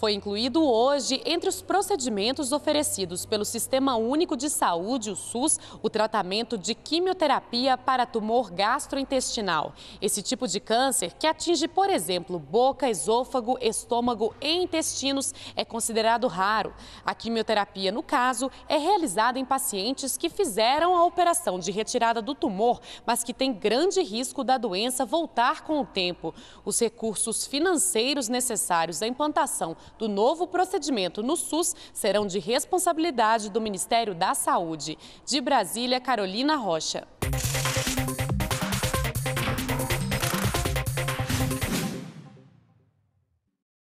Foi incluído hoje entre os procedimentos oferecidos pelo Sistema Único de Saúde, o SUS, o tratamento de quimioterapia para tumor gastrointestinal. Esse tipo de câncer, que atinge, por exemplo, boca, esôfago, estômago e intestinos, é considerado raro. A quimioterapia, no caso, é realizada em pacientes que fizeram a operação de retirada do tumor, mas que têm grande risco da doença voltar com o tempo. Os recursos financeiros necessários à implantação do novo procedimento no SUS serão de responsabilidade do Ministério da Saúde. De Brasília, Carolina Rocha.